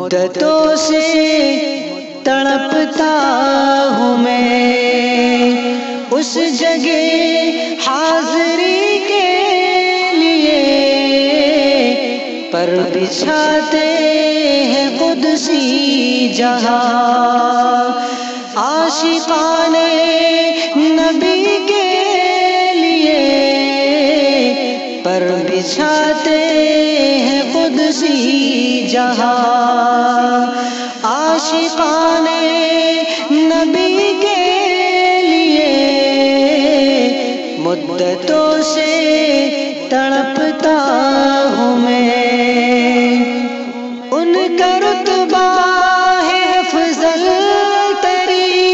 مدتوں سے تڑپتا ہوں میں اس جگہ حاضری کے لیے، پر بچھاتے ہیں قدسی جہاں عاشقان نبی کے لیے، پر بچھاتے ہیں قدسی جہاں عاشقان نبی کے لیے، مدتوں سے تڑپتا ہوں میں۔ ان کا رتبہ ہے افضل تری،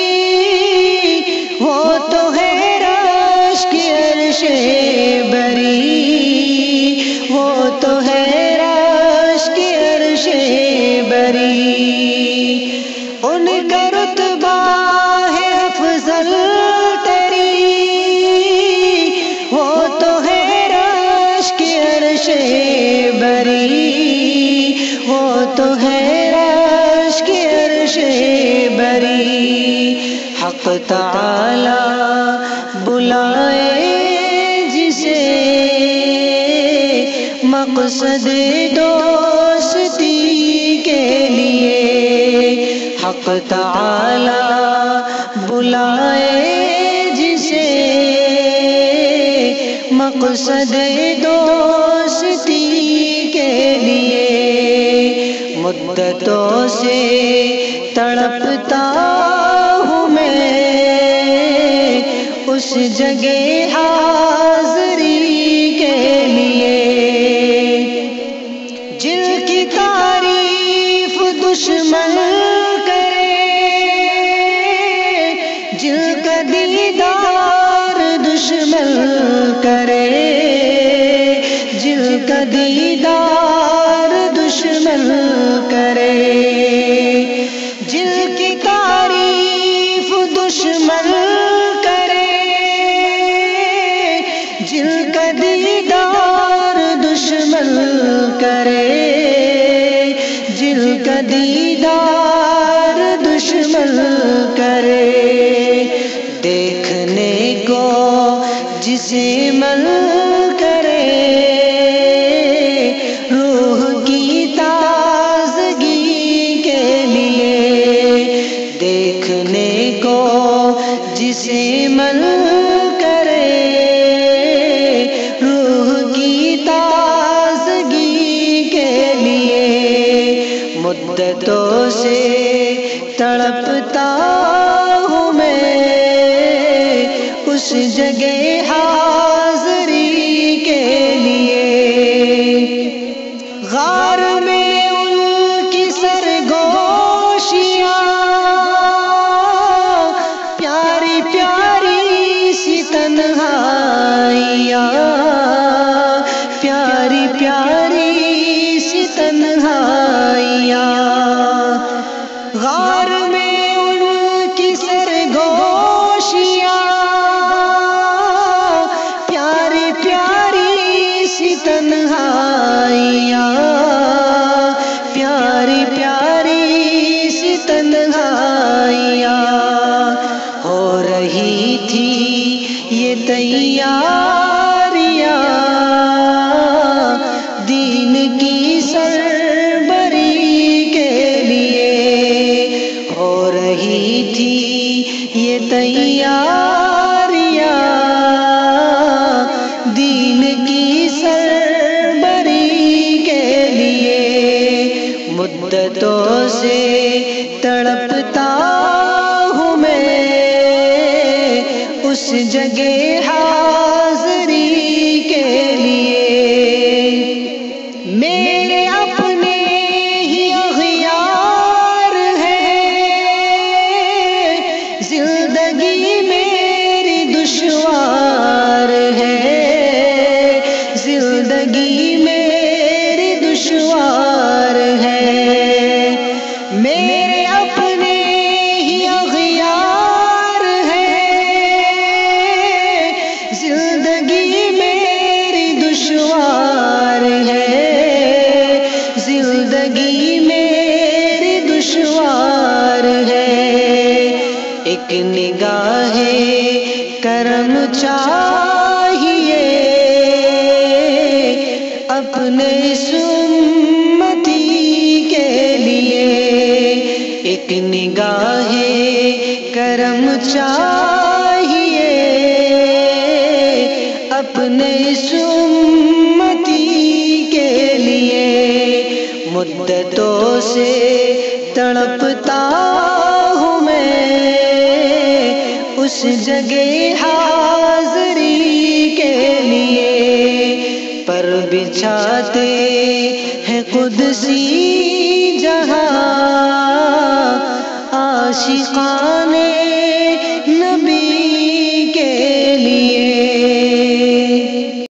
وہ تو ہے رش کی عرش بری، وہ تو ہے رش کی عرش بری۔ ان کا رتبہ ہے افضل تری، وہ تو ہے رش کی عرش بری، وہ تو ہے رش کی عرش بری۔ حق تعالی بلائے جسے مقصد دوستی کے لیے، حق تعالی بلائے جسے مقصد دوستی کے لیے، مدتوں سے تڑپتا ہوں میں اس جگہ حاضری کے لیے، جن کی تعریف دشمن کرے، جن کا دیدار دشمن کرے، جن کا دیدار دشمن کرے، جن کی تعریف دشمن کرے، جن کا دیدار دشمن کرے، جن کا دیدار دشمن کرے، دیکھنے کو جسے من کرے، روح کی تازگی کے لیے، دیکھنے کو جسے من کرے، روح کی تازگی کے لیے، مدتوں سے تڑپتا ہوں میں اس جگہ حاضری کے لیے۔ غار میں ان کی سرگوشیاں، پیاری پیاری سی تنہائیاں، پیاری پیاری سی تنہائیاں، غار میں ان کی سرگوشیاں، پیاری پیاری سی تنہائیاں، پیاری پیاری سی تنہائیاں، ہو رہی تھی یہ تیاریاں ایک نگاہ کرم چاہیے اپنے اس امتی کے لیے، مدتوں سے تڑپتا ہوں میں اس جگہ حاضری کے لیے، پر بچھاتے ہیں قدسی جہاں عاشقان